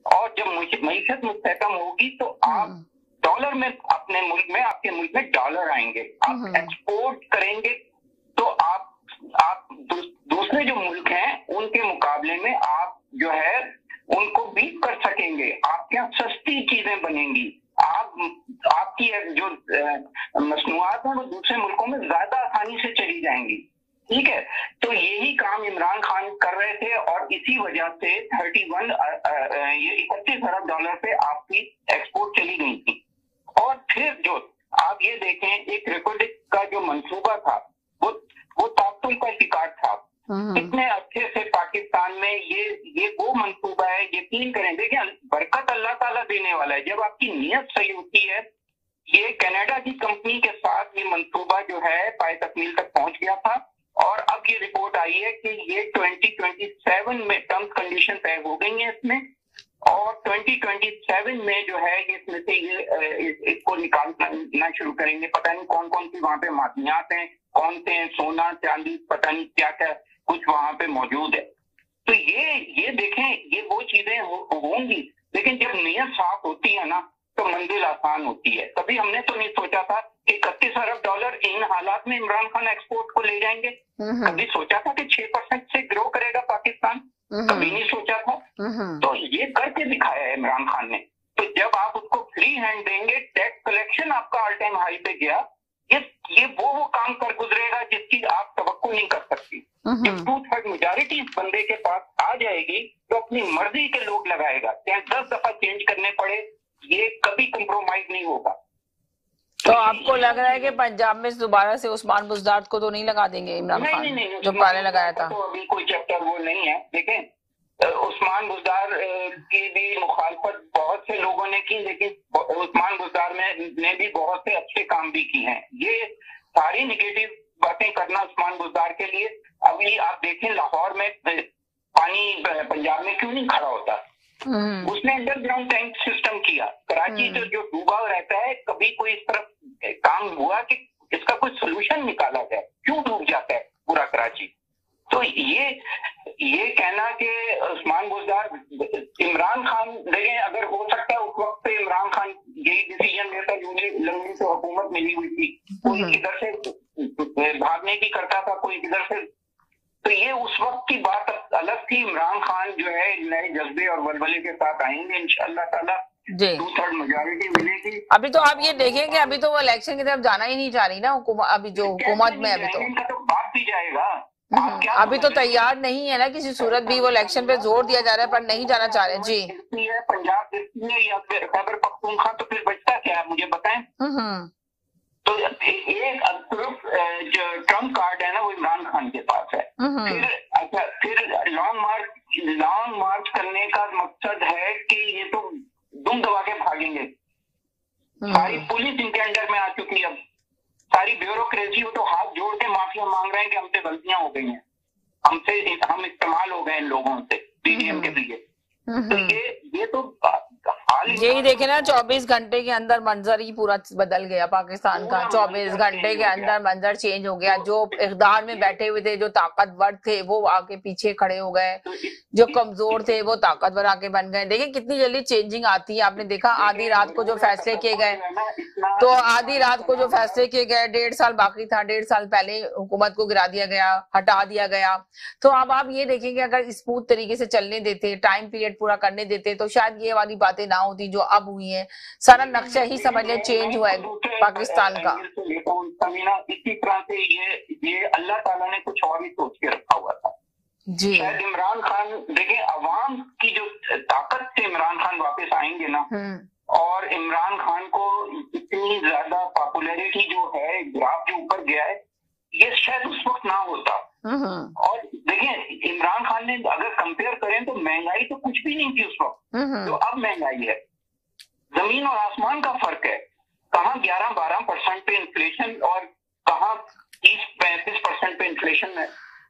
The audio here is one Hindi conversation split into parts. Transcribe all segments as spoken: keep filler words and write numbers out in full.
और जब मईशत मुस्तहकम होगी तो आप डॉलर में अपने मुल्क में आपके मुल्क में डॉलर आएंगे, आप एक्सपोर्ट करेंगे तो आप आप दूसरे जो मुल्क हैं उनके मुकाबले में आप जो है उनको बीट कर सकेंगे, आपके यहाँ सस्ती चीजें बनेंगी, आप आपकी जो मसनूआत है वो दूसरे मुल्कों में ज्यादा आसानी से चली जाएंगी। ठीक है, तो यही काम इमरान खान कर रहे थे और इसी वजह से थर्टी वन ये इकतीस अरब डॉलर पे आपकी एक्सपोर्ट चली गई थी। और फिर जो आप ये देखें, एक रिपब्लिक का जो मंसूबा था वो वो तातुल का शिकार था। कितने अच्छे से पाकिस्तान में ये ये वो मंसूबा है, यकीन करें, देखिए बरकत अल्लाह ताला देने वाला है जब आपकी नीयत सही होती है। ये कनाडा की कंपनी के साथ ये मंसूबा जो है पाए तकमील तक पहुंच गया था और अब ये रिपोर्ट आई है कि ये ट्वेंटी ट्वेंटी सेवन में टर्म्स कंडीशन तय हो गई है इसमें, और ट्वेंटी ट्वेंटी सेवन में जो है इसमें से ये इस, इसको निकालना शुरू करेंगे। पता नहीं कौन कौन सी वहां पे मादनियात हैं, कौन से हैं, सोना चांदी, पता नहीं क्या क्या कुछ वहां पे मौजूद है। तो ये ये देखें, ये वो चीजें होंगी, लेकिन जब नीयत साफ होती है ना तो मंजिल आसान होती है। कभी हमने तो नहीं सोचा था कि इकतीस अरब डॉलर इन हालात में इमरान खान एक्सपोर्ट को ले जाएंगे। कभी सोचा था कि छह परसेंट से ग्रो करेगा पाकिस्तान? कभी नहीं सोचा था। तो ये करके दिखाया है इमरान खान ने। तो जब आप उसको फ्री हैंड देंगे, टैक्स कलेक्शन आपका ऑल टाइम हाई पे गया, ये ये वो वो काम कर गुजरेगा जिसकी आप तवक्को नहीं कर सकती। जब टू थर्ड मेजॉरिटी इस बंदे के पास आ जाएगी तो अपनी मर्जी के लोग लगाएगा, चाहे दस दफा चेंज करने पड़े, ये कभी कंप्रोमाइज नहीं होगा। तो आपको लग रहा है कि पंजाब में दोबारा से उस्मान बुज़दार को तो नहीं लगा देंगे इमरान खान? नहीं, नहीं, नहीं, जो पहले लगाया था। तो अभी कोई चैप्टर वो नहीं है। देखें, उस्मान बुज़दार की भी मुखालफत बहुत से लोगों ने की, लेकिन उस्मान बुज़दार में ने भी बहुत से अच्छे काम भी किए हैं। ये सारी निगेटिव बातें करना उस्मान बुज़दार के लिए, अभी आप देखें लाहौर में पानी पंजाब में क्यों नहीं खड़ा होता? उसने अंडरग्राउंड टैंक सिस्टम किया। कराची तो जो डूबा रहता है, कभी कोई इस तरफ काम हुआ कि इसका कोई सोल्यूशन निकाला जाए? क्यों डूब जाता है पूरा कराची? तो ये ये कहना कि उस्मान बुज़दार, इमरान खान देखें, अगर हो सकता है उस वक्त पे इमरान खान यही डिसीजन लेता, यूनियन लंबी तो हुकूमत मिली हुई थी, कोई इधर से भागने की करता था, कोई इधर से, तो ये उस वक्त की बात अलग थी। इमरान खान जो है नए जज्बे और वलवले के साथ आएंगे इंशाअल्लाह ताला, टू थर्ड मेजॉरिटी मिलेगी। अभी तो आप ये देखेंगे, अभी तो वो इलेक्शन की तरफ जाना ही नहीं चाह रही ना अभी जो हुकूमत में, अभी तो इनका तो बात भी जाएगा। अभी तो तैयार नहीं है ना किसी सूरत भी, वो इलेक्शन पे जोर दिया जा रहा है पर नहीं जाना चाह रहे। जी, पंजाब या खैबर पख्तूनख्वा, तो फिर बचता क्या है मुझे बताएं। तो एक जो ट्रम्प कार्ड है ना वो इमरान खान के पास है। फिर अच्छा, फिर लॉन्ग मार्च लॉन्ग मार्च करने का मकसद है कि ये तो दुम दबा के भागेंगे। सारी पुलिस इनके अंडर में आ चुकी है, अब सारी ब्यूरोक्रेसी, वो तो हाथ जोड़ के माफिया मांग रहे हैं कि हमसे गलतियां हो गई हैं, हमसे हम इस्तेमाल हो गए इन लोगों से पीडीएम के लिए। तो ये ये तो यही देखे ना, चौबीस घंटे के अंदर मंजर ही पूरा बदल गया पाकिस्तान का। चौबीस घंटे के अंदर मंजर चेंज हो गया। जो इक़्तिदार में बैठे हुए थे, जो ताकतवर थे, वो आके पीछे खड़े हो गए, जो कमजोर थे वो ताकतवर आके बन गए। देखिए कितनी जल्दी चेंजिंग आती है। आपने देखा आधी रात को जो फैसले किए गए, तो आधी रात को जो फैसले किए गए, डेढ़ साल बाकी था, डेढ़ साल पहले हुकूमत को गिरा दिया गया, हटा दिया गया। तो अब आप ये देखेंगे अगर स्मूथ तरीके से चलने देते, टाइम पीरियड पूरा करने देते, तो शायद ये वाली बातें ना होती जो अब हुई है। सारा नक्शा ही समझ लें चेंज हुआ है पाकिस्तान का। इसी तरह से ये ये अल्लाह ताला ने कुछ और ही सोच के रखा हुआ था जी। शायद इमरान खान, देखें अवाम की जो ताकत से इमरान खान वापस आएंगे ना, और इमरान खान को इतनी ज्यादा पॉपुलैरिटी जो है, ग्राफ जो ऊपर गया है, ये शायद उस वक्त ना होता। और देखिए इमरान खान ने अगर कंपेयर करें तो महंगाई तो कुछ भी नहीं थी उस वक्त, तो अब महंगाई है, जमीन और आसमान का फर्क है। कहाँ ग्यारह बारह परसेंट पे इन्फ्लेशन और कहाँ तीस पैंतीस परसेंट पे इन्फ्लेशन है।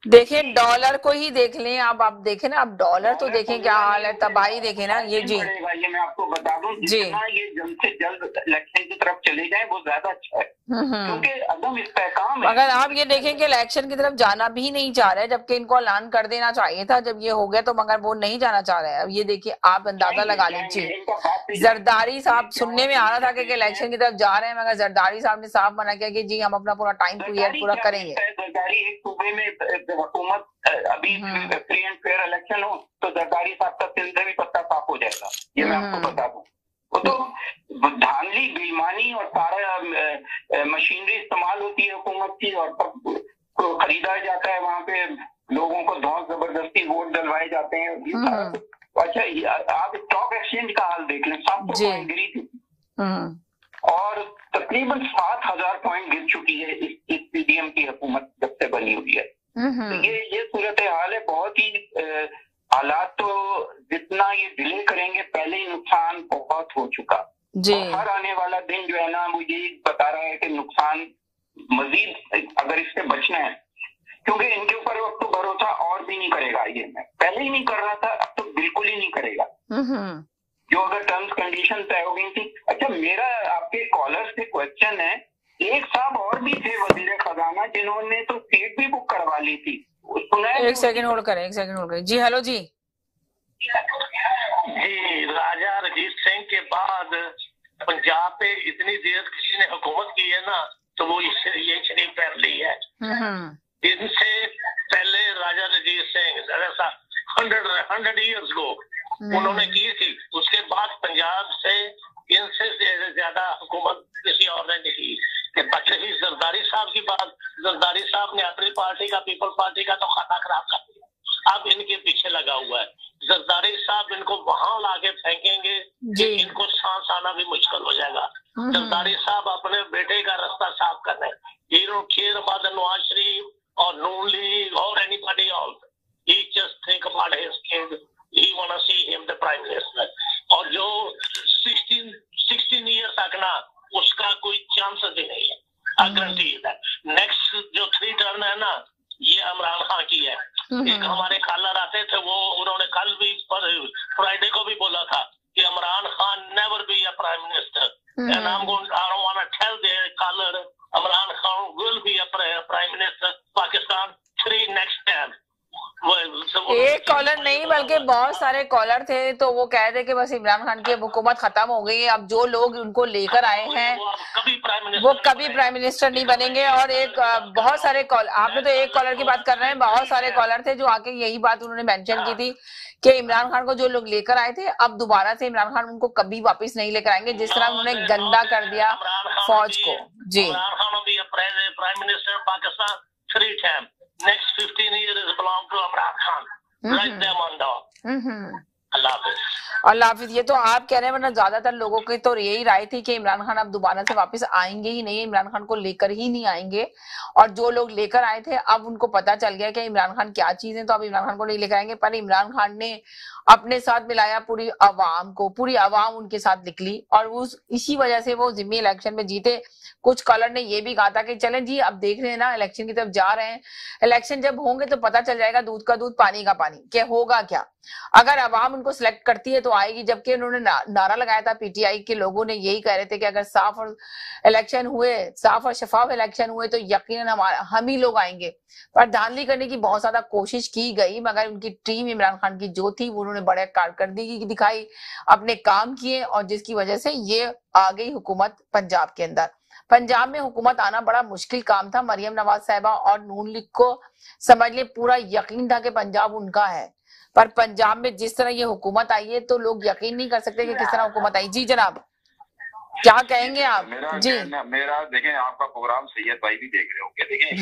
देखिए डॉलर को ही देख लें आप आप देखें ना, आप डॉलर तो देखें क्या हाल है, तबाही देखें ना ये। जी ये मैं आपको बता दूं, जितना ये जल्द से जल्द इलेक्शन की तरफ चले जाए वो ज्यादा अच्छा है, क्योंकि अदम इस्तेहकाम है। अगर आप ये देखें कि इलेक्शन की तरफ जाना भी नहीं चाह रहे, जबकि इनको ऐलान कर देना चाहिए था जब ये हो गया तो, मगर वो नहीं जाना चाह रहे हैं। अब ये देखिए आप अंदाजा लगा लीजिए। जरदारी साहब सुनने में आ रहा था कि इलेक्शन की तरफ जा रहे हैं, मगर जरदारी साहब ने साफ मना किया कि जी हम अपना पूरा टाइम पीरियड पूरा करेंगे। जरदारी एक सूबे में हुकूमत अभी फ्री एंड फेयर इलेक्शन हो तो जरदारी साहब का सिलसिला भी पत्ता साफ हो जाएगा, ये मैं आपको बता दूं। वो तो धांधली बेईमानी और सारा मशीनरी इस्तेमाल होती है हुकूमत की, और तब खरीदा जाता है, वहां पे लोगों को धौंस जबरदस्ती वोट डलवाए जाते हैं। अच्छा आप स्टॉक एक्सचेंज का हाल देख लें, सात सौ पॉइंट गिरी थी और तकरीबन सात हजार पॉइंट गिर चुकी है इस, इस पीडीएम की हुकूमत जब से बनी हुई है। तो ये ये सूरत हाल है। बहुत ही हालात तो जितना ये डिले करेंगे पहले ही नुकसान बहुत हो चुका, और हर आने वाला दिन जो है ना वो यही बता रहा है कि नुकसान मजीद अगर इससे बचना है, क्योंकि इनके ऊपर वक्त तो भरोसा और भी नहीं करेगा। ये मैं पहले ही नहीं कर रहा था, अब तो बिल्कुल ही नहीं करेगा जो अगर टर्म्स कंडीशन तय हो गई थी। अच्छा मेरा आपके कॉलर से क्वेश्चन है, एक साहब और भी थे वजीर खजाना जिन्होंने तो सीट भी बुक करवा ली थी, सुना है? एक सेकंड होल्ड करें, एक सेकंड होल्ड करें। जी हेलो जी जी राजा रंजीत सिंह के बाद पंजाब पे इतनी देर किसी ने हुकूमत की है ना, तो वो ये शरीफ फैमिली है। इनसे पहले Raja Ranjit Singh hundred hundred years go उन्होंने की थी, उसके बाद पंजाब से इनसे ज्यादा हुकूमत किसी और ने नहीं की। रही जरदारी साहब की बात, जरदारी साहब ने अपनी पार्टी का, पीपल पार्टी का तो खाता खराब कर दिया, अब इनके पीछे लगा हुआ है। जरदारी साहब इनको वहां लाके फेंकेंगे कि इनको सांस आना भी मुश्किल हो जाएगा। जरदारी साहब अपने बेटे का रास्ता साफ कर रहे हैं। He don't care about the Nawaz Sharif or Noon League or anybody else. He just think about his kid. He wanna see him the prime minister. और जो सिक्सटीन सिक्सटीन ईयर तक ना उसका कोई चांस भी नहीं है, गारंटी है। नेक्स्ट जो थ्री टर्न है ना ये इमरान खान की है। एक हमारे कॉलर आते थे, वो उन्होंने कल भी फ्राइडे को भी बोला था कि Imran Khan never be a prime minister, and I am going I don't want to tell the caller Imran Khan will be a prime minister Pakistan three next time. एक कॉलर नहीं बल्कि बहुत सारे कॉलर थे, तो वो कह रहे कि बस इमरान खान की हुकूमत खत्म हो गई है, अब जो लोग उनको लेकर आए हैं वो कभी प्राइम मिनिस्टर नहीं बनेंगे। और एक बहुत सारे कॉल, आपने तो एक कॉलर की बात कर रहे हैं, बहुत सारे कॉलर थे जो आके यही बात उन्होंने मेंशन की थी कि इमरान खान को जो लोग लेकर आए थे अब दोबारा से इमरान खान उनको कभी वापस नहीं लेकर आएंगे, जिस तरह उन्होंने गंदा कर दिया फौज को। जी prime minister Pakistan three time next fifteen years belong to Imran Khan. Write them on the अल्लाह हाफिज। अल्लाह हाफिज। ये तो आप कह रहे हैं, वरना ज्यादातर लोगों की तो यही राय थी कि इमरान खान अब दोबारा से वापस आएंगे ही नहीं, इमरान खान को लेकर ही नहीं आएंगे। और जो लोग लेकर आए थे अब उनको पता चल गया कि इमरान खान क्या चीज है, तो अब इमरान खान को नहीं लेकर आएंगे। पर इमरान खान ने अपने साथ मिलाया पूरी अवाम को, पूरी अवाम उनके साथ निकली और उस इसी वजह से वो जिम्मी इलेक्शन में जीते। कुछ कॉलर ने ये भी कहा था कि चलें जी अब देख रहे हैं ना इलेक्शन की तरफ जा रहे हैं, इलेक्शन जब होंगे तो पता चल जाएगा दूध का दूध पानी का पानी, क्या होगा क्या। अगर अवाम उनको सिलेक्ट करती है तो आएगी, जबकि उन्होंने ना, नारा लगाया था, पीटीआई के लोगों ने यही कह रहे थे कि अगर साफ और इलेक्शन हुए, साफ और शफाफ इलेक्शन हुए तो यकीनन हमारा हम ही लोग आएंगे। पर धांधली करने की बहुत ज्यादा कोशिश की गई, मगर उनकी टीम इमरान खान की जो थी वो उन्होंने बड़े कारकर्दगी दिखाई, अपने काम किए, और जिसकी वजह से ये आ गई हुकूमत पंजाब के अंदर। पंजाब में हुकूमत आना बड़ा मुश्किल काम था। मरियम नवाज साहिबा और नून लीग को समझ लिए पूरा यकीन था कि पंजाब उनका है, पर पंजाब में जिस तरह ये हुकूमत आई है तो लोग यकीन नहीं कर सकते कि किस तरह हुकूमत आई। जी जनाब क्या कहेंगे आप? मेरा जी मेरा देखें, आपका प्रोग्राम सैयद भाई भी देख रहे होंगे, देखें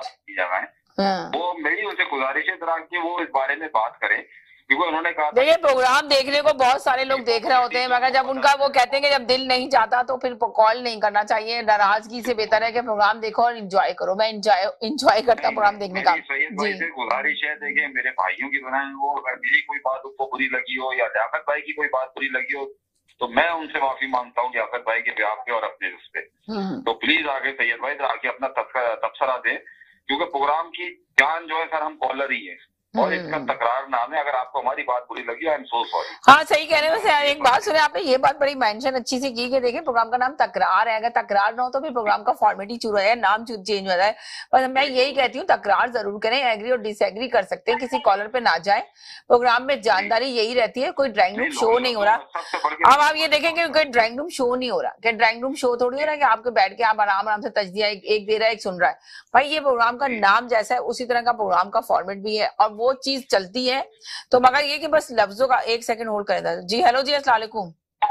राइट, वो मेरी उनसे गुजारिश है तरह की वो इस बारे में बात करें, क्योंकि उन्होंने कहा देखिए प्रोग्राम देखने को बहुत सारे लोग देख रहे होते हैं, मगर जब उनका वो कहते हैं कि जब दिल नहीं चाहता तो फिर कॉल नहीं करना चाहिए। नाराजगी से बेहतर है कि प्रोग्राम देखो और एंजॉय करो। मैं एंजॉय एंजॉय करता हूँ प्रोग्राम देखने का। सैयद भाई से गुजारिश है, देखिए मेरे भाइयों की तरह वो, अगर मेरी कोई बात उनको बुरी लगी हो या लियाकत भाई की कोई बात बुरी लगी हो तो मैं उनसे माफी मांगता हूँ लियाकत भाई के ब्याह पे और अपने उस पे। तो प्लीज आगे सैयद भाई आगे अपना तबसरा दें, क्योंकि प्रोग्राम की जान जो है सर हम कॉलर ही है और इसका तकरार नाम है। अगर आपको हमारी बात बुरी लगी आई एम सो सॉरी। हाँ सही कह रहे हैं। वैसे एक बात सुने, आपने ये बात बड़ी मेंशन अच्छी सी की कि देखिए प्रोग्राम का नाम तकरार है, अगर तकरार ना हो तो फिर प्रोग्राम का फॉर्मेट ही चूरा है, नाम चेंज हो जाए। पर मैं यही कहती हूँ तकरार जरूर करें, एग्री और डिसएग्री कर सकते हैं, किसी कॉलर पे ना जाए। प्रोग्राम में जानदारी यही रहती है, कोई ड्राइंग रूम शो नहीं हो रहा। अब आप ये देखेंगे कोई ड्राइंग रूम शो नहीं हो रहा, क्या ड्राइंग रूम शो थोड़ी हो रहा है कि आपके बैठ के आप आराम आराम से तजदिया एक दे रहा है एक सुन रहा है। भाई ये प्रोग्राम का नाम जैसा है उसी तरह का प्रोग्राम का फॉर्मेट भी है और वो चीज चलती है। तो मगर ये कि बस लफ्जों का एक सेकंड होल्ड करें। जी हेलो जी, अस्सलाम वालेकुम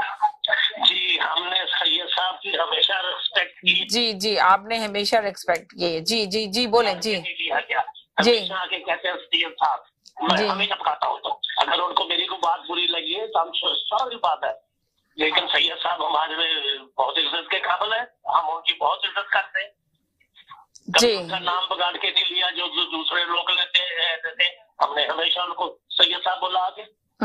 जी। हमने सैयद साहब की हमेशा रिस्पेक्ट की। जी जी आपने हमेशा रिस्पेक्ट की है। जी जी जी बोले जी जी। हमेशा आके कहते हैं सैयद साहब, मैं हमेशा कहता हूँ तो अगर उनको मेरी को बात बुरी लगी है तो हम सॉरी बात है, लेकिन सैयद साहब हमारे बहुत इज्जत के काबिल है, हम उनकी बहुत इज्जत करते हैं। जी उनका नाम बगाड़ के नहीं लिया जो दूसरे लोग लेते हैं, हमने हमेशा उनको सैयद साहब बोला आगे।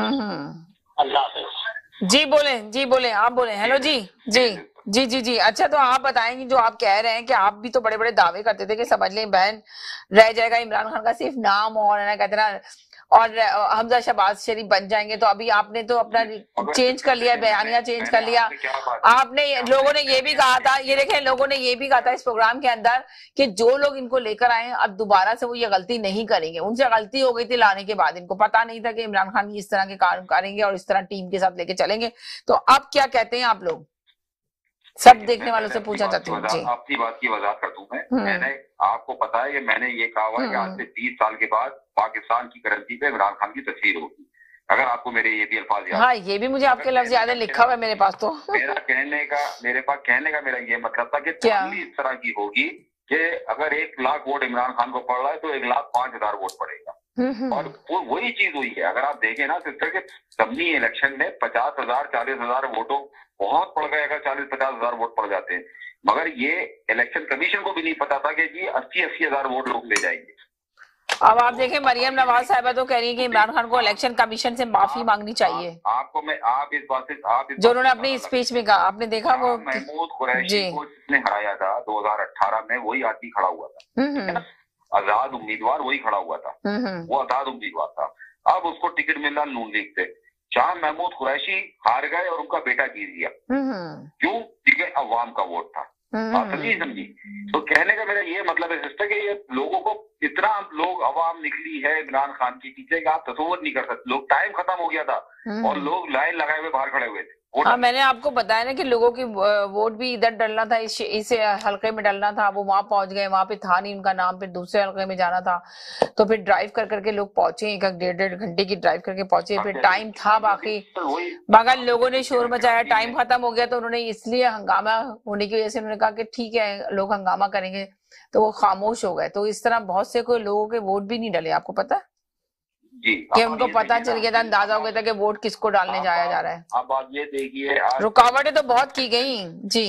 अल्लाह हाफ़िज़। जी बोले जी बोले आप बोले। हेलो जी जी जी जी जी अच्छा तो आप बताएंगे जो आप कह रहे हैं कि आप भी तो बड़े बड़े दावे करते थे कि समझ लें बहन रह जाएगा इमरान खान का सिर्फ नाम और ना कहते ना और हमजा शहबाज शरीफ बन जाएंगे, तो अभी आपने तो अपना चेंज कर लिया, बयानिया चेंज कर लिया। आपने लोगों ने ये भी कहा था, ये देखें लोगों ने ये भी कहा था इस प्रोग्राम के अंदर कि जो लोग इनको लेकर आए अब दोबारा से वो ये गलती नहीं करेंगे। उनसे गलती हो गई थी लाने के बाद, इनको पता नहीं था कि इमरान खान इस तरह के काम करेंगे और इस तरह टीम के साथ लेके चलेंगे। तो अब क्या कहते हैं आप लोग? सब देखने वालों से पूछा चाहती हूँ। जी आपकी बात की वजाहत कर दूं मैं मैंने आपको पता है कि मैंने ये कहा हुआ है कि आज से बीस साल के बाद पाकिस्तान की करेंसी पे इमरान खान की तस्वीर होगी। अगर आपको मेरे ये भी अल्फाज याद, हाँ ये भी मुझे आपके लफ्ज याद है, लिखा हुआ है मेरे पास। तो मेरा कहने का मेरे पास कहने का मेरा ये मतलब था कि तस्वीर इस तरह की होगी कि अगर एक लाख वोट इमरान खान को पड़ रहा है तो एक लाख पांच हजार वोट पड़ेगा। और वो वही चीज हुई है। अगर आप देखें ना सिस्टर के सबनी इलेक्शन में पचास हजार चालीस हजार वोटों बहुत पड़ गए, अगर चालीस पचास हजार वोट पड़ जाते हैं, मगर ये इलेक्शन कमीशन को भी नहीं पता था कि जी अस्सी अस्सी हजार वोट लोग ले जाएंगे। अब आप देखें मरियम नवाज साहिबा तो कह रही है कि इमरान खान को इलेक्शन कमीशन से माफी मांगनी चाहिए। आप, आपको मैं आप इस बात से आप जो उन्होंने अपनी स्पीच में कहा, आपने देखा वो महमूद कुरैशी को जिसने हराया था दो हजार अठारह में, वही आदमी खड़ा हुआ था, आजाद उम्मीदवार वही खड़ा हुआ था, वो आजाद उम्मीदवार था। अब उसको टिकट मिला नून लीग से। शाह महमूद कुरैशी हार गए और उनका बेटा जीत गया। क्यों? क्योंकि अवाम का वोट था। आप समझी समझी तो कहने का मेरा ये मतलब है सिस्टर कि ये लोगों को इतना लोग अवाम निकली है इमरान खान के पीछे का आप तस्वीर नहीं कर सकते। लोग टाइम खत्म हो गया था और लोग लाइन लगाए हुए बाहर खड़े हुए थे। हाँ मैंने आपको बताया ना कि लोगों की वोट भी इधर डलना था, इस इस हल्के में डलना था, वो वहां पहुंच गए, वहां पे था नहीं उनका नाम, फिर दूसरे हल्के में जाना था, तो फिर ड्राइव कर करके लोग पहुंचे, एक डेढ़ डेढ़ घंटे की ड्राइव करके पहुंचे, फिर टाइम था बाकी, मगर लोगों ने शोर मचाया, टाइम खत्म हो गया, तो उन्होंने इसलिए हंगामा होने की वजह से उन्होंने कहा कि ठीक है लोग हंगामा करेंगे, तो वो खामोश हो गए। तो इस तरह बहुत से कोई लोगों के वोट भी नहीं डले, आपको पता है जी, कि उनको पता चल गया था, अंदाजा हो गया था कि वोट किसको डालने जाया जा रहा है। अब आप ये देखिए रुकावटें तो बहुत की गई जी।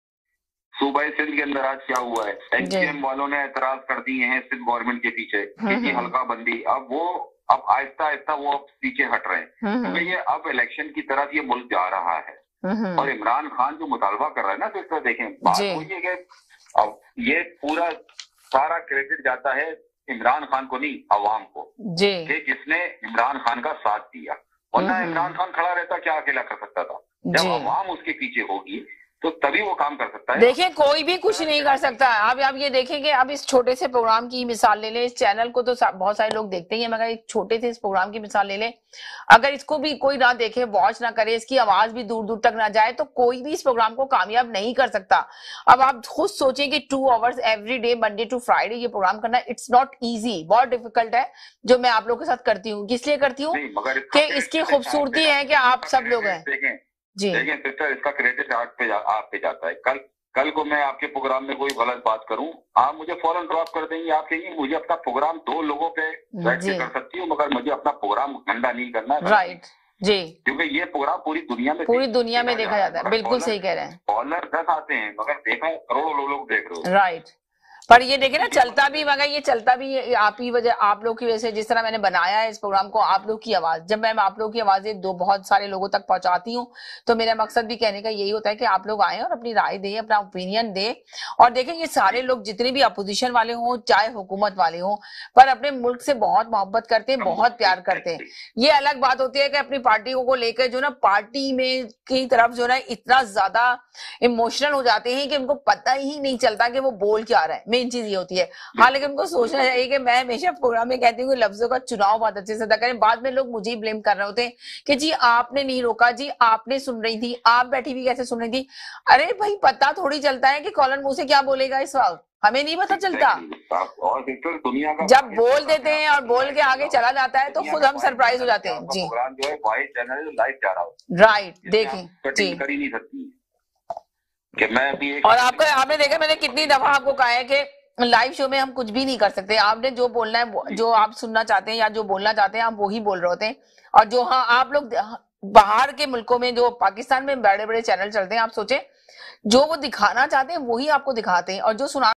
सूबे सिंध के अंदर आज क्या हुआ है, एनसीएम वालों ने एतराज कर दिए हैं सिंध गवर्नमेंट के पीछे कि हल्का बंदी, अब वो अब आहिस्ता आहिस्ता वो अब पीछे हट रहे हैं क्योंकि ये अब इलेक्शन की तरफ ये मुल्क जा रहा है। और इमरान खान जो मुतालबा कर रहा है ना, तो इसका देखें बात वही है कि अब ये पूरा सारा क्रेडिट जाता है इमरान खान को नहीं अवाम को, जी कि जिसने इमरान खान का साथ दिया, वरना इमरान खान खड़ा रहता क्या अकेला कर सकता था। जब अवाम उसके पीछे होगी तो तभी वो काम कर सकता है। देखिए कोई भी कुछ नहीं कर सकता। अब आप ये देखेंगे, अब इस छोटे से प्रोग्राम की मिसाल ले लें, इस चैनल को तो बहुत सारे लोग देखते ही हैं, मगर एक छोटे से इस प्रोग्राम की मिसाल ले लें, अगर इसको भी कोई ना देखे, वॉच ना करे, इसकी आवाज भी दूर दूर तक ना जाए, तो कोई भी इस प्रोग्राम को कामयाब नहीं कर सकता। अब आप खुद सोचें कि two hours every day Monday to Friday ये प्रोग्राम करना, इट्स नॉट ईजी, बहुत डिफिकल्ट है, जो मैं आप लोगों के साथ करती हूँ। किस लिए करती हूँ कि इसकी खूबसूरती है कि आप सब लोग हैं जी। देखिए सिस्टर, इसका क्रेडिट आप पे जा, आप पे जाता है। कल कल को मैं आपके प्रोग्राम में कोई गलत बात करूं, आप मुझे फौरन ड्रॉप कर देंगे, आप कहेंगे मुझे अपना प्रोग्राम दो लोगों पे बैठ के कर सकती हूँ, मगर मुझे अपना प्रोग्राम गंदा नहीं करना है। राइट जी, क्योंकि ये प्रोग्राम पूरी दुनिया में पूरी दुनिया में देखा जाता है। बिल्कुल सही कह रहे हैं। कॉलर दस आते हैं मगर देखा करोड़ों लोग देख रहे हो। राइट, पर ये देखे ना चलता भी, मगर ये चलता भी ये आप ही वजह, आप लोग की वजह से। जिस तरह मैंने बनाया है इस प्रोग्राम को, आप लोग की आवाज, जब मैं आप लोग की आवाजें दो बहुत सारे लोगों तक पहुंचाती हूँ, तो मेरा मकसद भी कहने का यही होता है कि आप लोग आए और अपनी राय दें, अपना ओपिनियन दें। और देखें ये सारे लोग जितने भी अपोजिशन वाले हों चाहे हुकूमत वाले हों, पर अपने मुल्क से बहुत मोहब्बत करते हैं, बहुत प्यार करते हैं। ये अलग बात होती है कि अपनी पार्टियों को लेकर जो ना पार्टी में की तरफ जो ना इतना ज्यादा इमोशनल हो जाते हैं कि उनको पता ही नहीं चलता कि वो बोल क्या रहा है। मेन चीज ये होती है। हाँ, लेकिन उनको सोचना चाहिए कि मैं हमेशा प्रोग्राम में कहती हूँ कि लफ्जों का चुनाव बहुत अच्छे से अदा करें। बाद में लोग मुझे ही ब्लेम कर रहे होते हैं कि जी आपने नहीं रोका, जी आपने सुन रही थी, आप बैठी हुई कैसे सुन रही थी। अरे भाई पता थोड़ी चलता है कि कॉलर मुंह से क्या बोलेगा इस वक्त, हमें नहीं पता चलता। और दुनिया का जब बोल देते हैं और बोल के आगे चला जाता है तो खुद हम सरप्राइज हो जाते हैं। जी प्रोग्राम जो है वाइड चैनल लाइव जा रहा हो, राइट, देखें जी कर ही नहीं सकती कि मैं अभी एक। और आपका आपने देखा मैंने कितनी दफा आपको कहा है कि लाइव शो में हम कुछ भी नहीं कर सकते। आपने जो बोलना है, जो आप सुनना चाहते हैं या जो बोलना चाहते हैं, आप वही बोल रहे होते हैं। और जो हाँ आप लोग बाहर के मुल्कों में, जो पाकिस्तान में बड़े बड़े चैनल चलते हैं, आप सोचें जो वो दिखाना चाहते हैं वही आपको दिखाते हैं, और जो सुना